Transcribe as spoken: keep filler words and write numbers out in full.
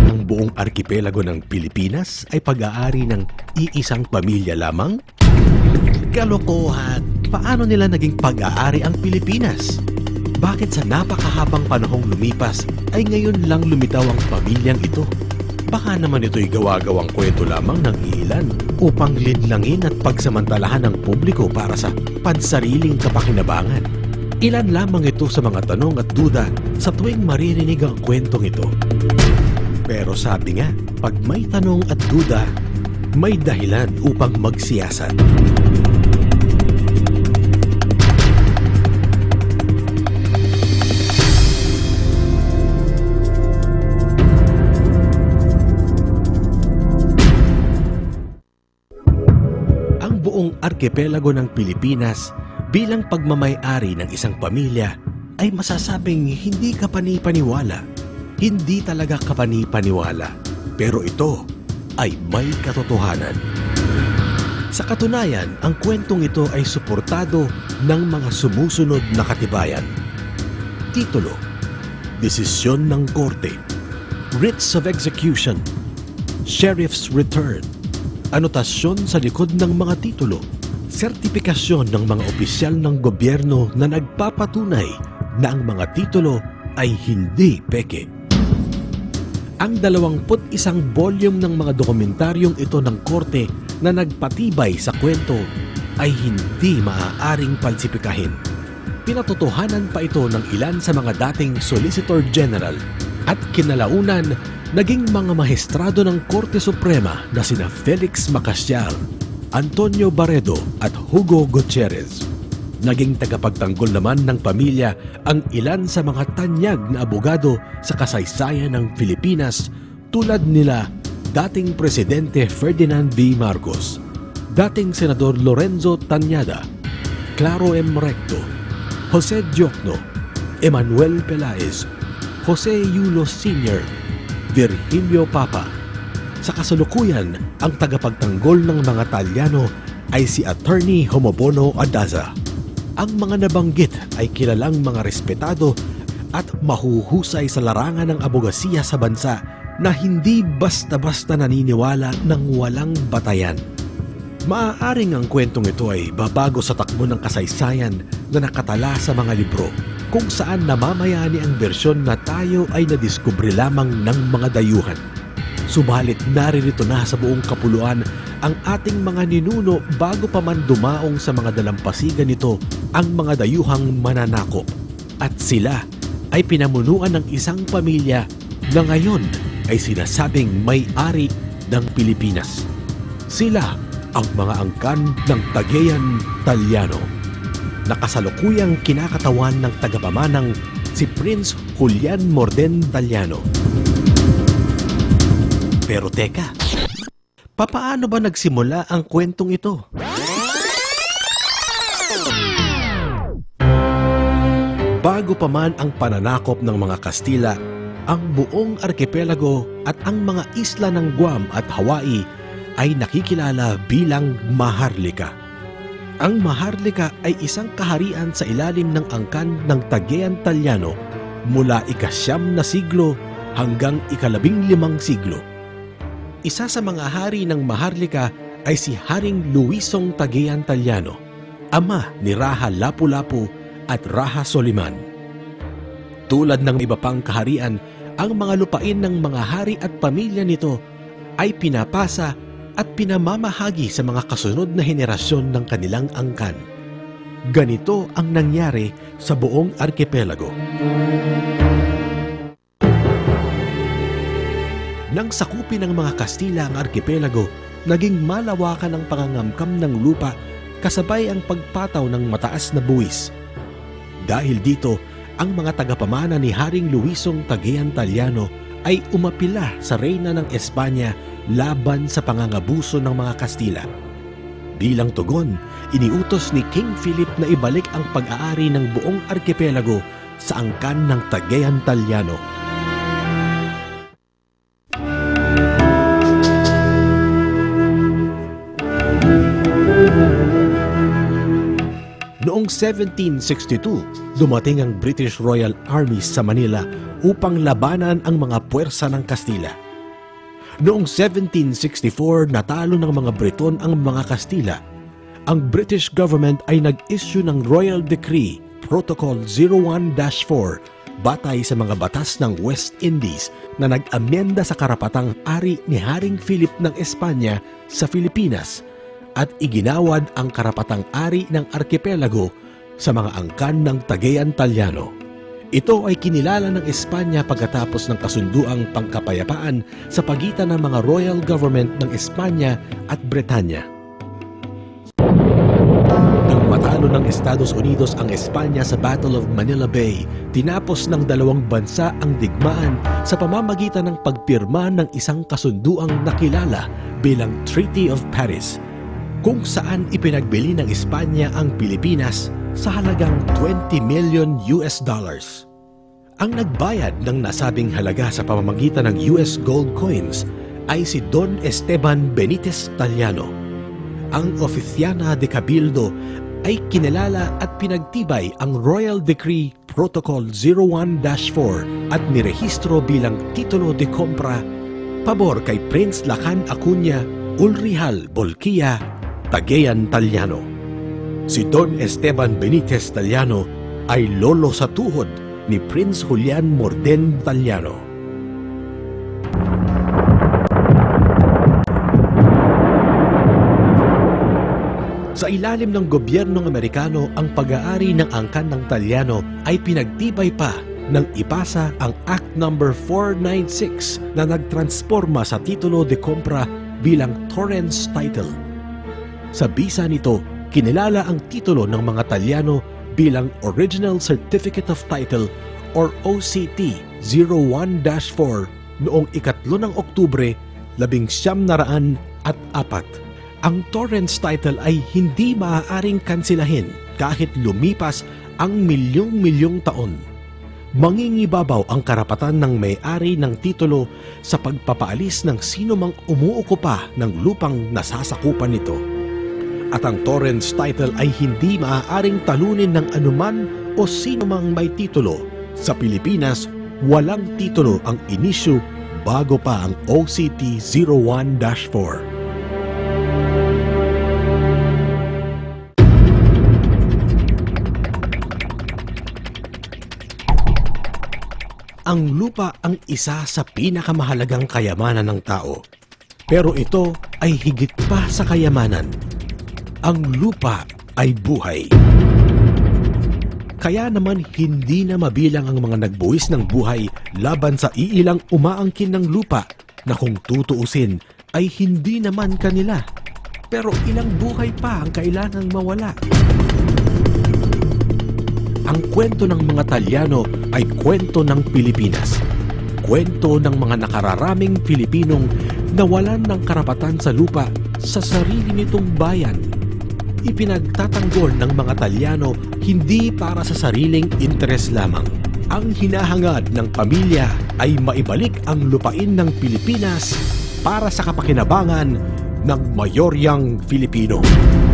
ang buong arkipelago ng Pilipinas ay pag-aari ng iisang pamilya lamang? Kalokohan! Paano nila naging pag-aari ang Pilipinas? Bakit sa napakahabang panahong lumipas ay ngayon lang lumitaw ang pamilyang ito? Baka naman ito'y gawa-gawang kwento lamang ng ilan upang linlangin at pagsamantalahan ng publiko para sa pansariling kapakinabangan. Ilan lamang ito sa mga tanong at duda sa tuwing maririnig ang kwentong ito. Pero sabi nga, pag may tanong at duda, may dahilan upang magsiyasat. Ang arkipelago ng Pilipinas bilang pagmamay-ari ng isang pamilya ay masasabing hindi kapani-paniwala. Hindi talaga kapani-paniwala. Pero ito ay may katotohanan. Sa katunayan, ang kwentong ito ay suportado ng mga sumusunod na katibayan. Titulo, Desisyon ng Korte, Writs of Execution, Sheriff's Return, anotasyon sa likod ng mga titulo, sertipikasyon ng mga opisyal ng gobyerno na nagpapatunay na ang mga titulo ay hindi peke. Ang dalawamput isang volume ng mga dokumentaryong ito ng korte na nagpatibay sa kwento ay hindi maaaring palsipikahin. Pinatotohanan pa ito ng ilan sa mga dating Solicitor General at kinalaunan naging mga maestrado ng Korte Suprema na sina Felix Macasyal, Antonio Barredo at Hugo Gutierrez. Naging tagapagtanggol naman ng pamilya ang ilan sa mga tanyag na abogado sa kasaysayan ng Pilipinas tulad nila dating Presidente Ferdinand V. Marcos, dating Senador Lorenzo Tanyada, Claro M. Recto, Jose Diokno, Emmanuel Pelaez, Jose Yulo Senior, Virgilio Papa. Sa kasalukuyan, ang tagapagtanggol ng mga Talyano ay si Attorney Homobono Adaza. Ang mga nabanggit ay kilalang mga respetado at mahuhusay sa larangan ng abogasiya sa bansa na hindi basta-basta naniniwala ng walang batayan. Maaaring ang kwentong ito ay babago sa takbo ng kasaysayan na nakatala sa mga libro, kung saan namamayani ang bersyon na tayo ay nadiskubre lamang ng mga dayuhan. Subalit naririto na sa buong kapuluan ang ating mga ninuno bago pa man dumaong sa mga dalampasigan nito ang mga dayuhang mananakop. At sila ay pinamunuan ng isang pamilya na ngayon ay sinasabing may-ari ng Pilipinas. Sila ang mga angkan ng Cagayan Talyano. Nakasalukuyang kinakatawan ng tagapamanang si Prince Julian Morden Talyano. Pero teka, papaano ba nagsimula ang kwentong ito? Bago pa man ang pananakop ng mga Kastila, ang buong arkipelago at ang mga isla ng Guam at Hawaii ay nakikilala bilang Maharlika. Ang Maharlika ay isang kaharian sa ilalim ng angkan ng Cagayan Talyano mula ikasyam na siglo hanggang ikalabing limang siglo. Isa sa mga hari ng Maharlika ay si Haring Luisong Cagayan Talyano, ama ni Raha Lapu-Lapu at Raha Soliman. Tulad ng iba pang kaharian, ang mga lupain ng mga hari at pamilya nito ay pinapasa at pinamamahagi sa mga kasunod na henerasyon ng kanilang angkan. Ganito ang nangyari sa buong arkipelago. Nang sakupin ng mga Kastila ang arkipelago, naging malawakan ang pangangamkam ng lupa kasabay ang pagpataw ng mataas na buwis. Dahil dito, ang mga tagapamana ni Haring Luisong Cagayan Talyano ay umapila sa reyna ng Espanya laban sa pangangabuso ng mga Kastila. Bilang tugon, iniutos ni King Philip na ibalik ang pag-aari ng buong arkipelago sa angkan ng Cagayan Talyano. Noong seventeen sixty-two, dumating ang British Royal Army sa Manila upang labanan ang mga puwersa ng Kastila. Noong seventeen sixty-four, natalo ng mga Briton ang mga Kastila. Ang British government ay nag-issue ng Royal Decree Protocol zero one dash four batay sa mga batas ng West Indies na nag-amyenda sa karapatang ari ni Haring Philip ng Espanya sa Pilipinas at iginawad ang karapatang ari ng arkipelago sa mga angkan ng Cagayan Taliano. Ito ay kinilala ng Espanya pagkatapos ng kasunduang pangkapayapaan sa pagitan ng mga royal government ng Espanya at Bretanya. Nang matalo ng Estados Unidos ang Espanya sa Battle of Manila Bay, tinapos ng dalawang bansa ang digmaan sa pamamagitan ng pagpirma ng isang kasunduang nakilala bilang Treaty of Paris, kung saan ipinagbili ng Espanya ang Pilipinas sa halagang twenty million U S dollars. Ang nagbayad ng nasabing halaga sa pamamagitan ng U S gold coins ay si Don Esteban Benitez Taliano. Ang Oficiana de Cabildo ay kinilala at pinagtibay ang Royal Decree Protocol zero one dash four at nirehistro bilang titulo de compra pabor kay Prince Lacan Acuña Ulrihal Bolquia Cagayan Taliano. Si Don Esteban Benitez Taliano ay lolo sa tuhod ni Prince Julian Morden Taliano. Sa ilalim ng gobyernong Amerikano, ang pag-aari ng angkan ng Taliano ay pinagtibay pa nang ipasa ang Act number four ninety-six na nagtransforma sa titulo de compra bilang Torrens Title. Sa bisa nito, kinilala ang titulo ng mga Taliano bilang Original Certificate of Title or O C T zero one dash four noong ikatlo ng Oktubre, labing siyam na raan at apat. Ang Torrens Title ay hindi maaaring kansilahin kahit lumipas ang milyong-milyong taon. Mangingibabaw ang karapatan ng may-ari ng titulo sa pagpapaalis ng sino mang umuukupa ng lupang nasasakupan nito. At ang Torrens Title ay hindi maaaring talunin ng anuman o sino mang may titulo. Sa Pilipinas, walang titulo ang inisyu bago pa ang O C T zero one dash four. Ang lupa ang isa sa pinakamahalagang kayamanan ng tao. Pero ito ay higit pa sa kayamanan. Ang lupa ay buhay. Kaya naman hindi na mabilang ang mga nagbuwis ng buhay laban sa iilang umaangkin ng lupa na kung tutuusin ay hindi naman kanila. Pero ilang buhay pa ang kailangang mawala. Ang kwento ng mga Taliano ay kwento ng Pilipinas. Kwento ng mga nakararaming Pilipinong nawalan ng karapatan sa lupa sa sarili nitong bayan. Ipinagtatanggol ng mga Taliano hindi para sa sariling interes lamang. Ang hinahangad ng pamilya ay maibalik ang lupain ng Pilipinas para sa kapakinabangan ng mayoryang Filipino.